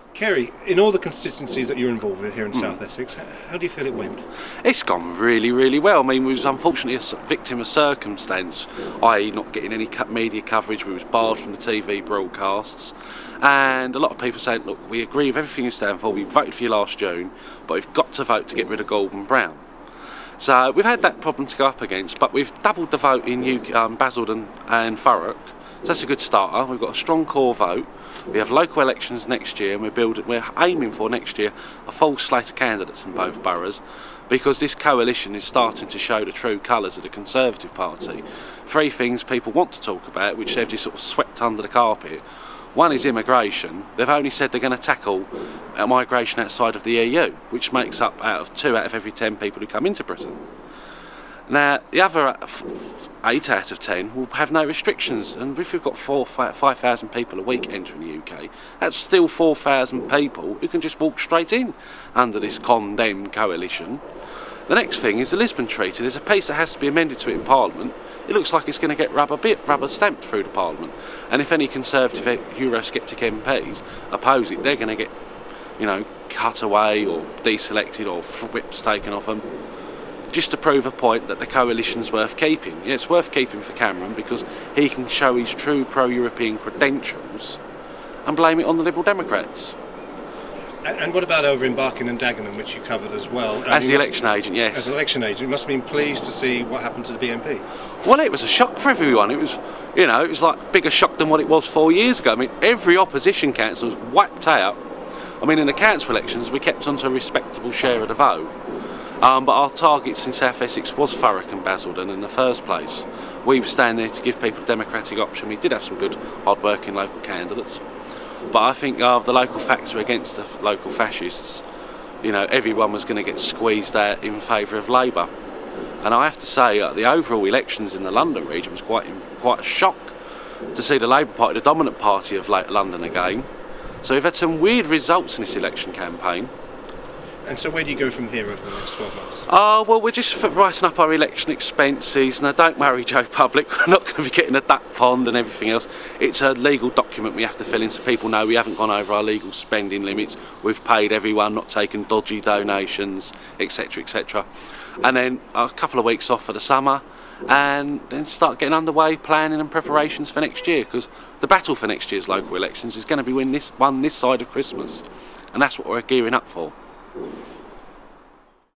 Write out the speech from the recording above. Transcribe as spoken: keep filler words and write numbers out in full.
Kerry, in all the constituencies that you're involved with here in Mm. South Essex, how do you feel it went? It's gone really, really well. I mean, we was unfortunately a victim of circumstance, that is not getting any media coverage. We was barred from the T V broadcasts. And a lot of people saying, look, we agree with everything you stand for, we voted for you last June, but we've got to vote to get rid of Gordon Brown. So we've had that problem to go up against, but we've doubled the vote in U K, um, Basildon and Thurrock, so that's a good starter. We've got a strong core vote. We have local elections next year, and we're building, we're aiming for next year a full slate of candidates in both boroughs, because this coalition is starting to show the true colours of the Conservative Party. Three things people want to talk about, which they've just sort of swept under the carpet. One is immigration. They've only said they're going to tackle migration outside of the E U, which makes up out of two out of every ten people who come into Britain. Now, the other eight out of ten will have no restrictions, and if we've got four, five thousand people a week entering the U K, that's still four thousand people who can just walk straight in under this condemned coalition. The next thing is the Lisbon Treaty. There's a piece that has to be amended to it in Parliament. It looks like it's going to get rubber bit, rubber stamped through the Parliament. And if any Conservative Eurosceptic M Ps oppose it, they're going to get, you know, cut away or deselected or whips taken off them, just to prove a point that the coalition's worth keeping. Yeah, it's worth keeping for Cameron because he can show his true pro-European credentials and blame it on the Liberal Democrats. And, and what about over in Barking and Dagenham, which you covered as well? As the election agent, yes. As an election agent, you must have been pleased to see what happened to the B N P. Well, it was a shock for everyone. It was, you know, it was like a bigger shock than what it was four years ago. I mean, every opposition council was wiped out. I mean, in the council elections, we kept on to a respectable share of the vote. Um, but our targets in South Essex was Thurrock and Basildon in the first place. We were standing there to give people a democratic option. We did have some good, hard-working local candidates. But I think of uh, the local factor against the local fascists, you know, everyone was going to get squeezed out in favour of Labour. And I have to say, uh, the overall elections in the London region was quite, quite a shock to see the Labour Party, the dominant party of London again. So we've had some weird results in this election campaign. And so where do you go from here over the next twelve months? Oh, well, we're just writing up our election expenses. Now, don't worry, Joe Public, we're not going to be getting a duck pond and everything else. It's a legal document we have to fill in so people know we haven't gone over our legal spending limits. We've paid everyone, not taken dodgy donations, et cetera, et cetera. And then a couple of weeks off for the summer, and then start getting underway planning and preparations for next year, because the battle for next year's local elections is going to be win this, won this side of Christmas. And that's what we're gearing up for.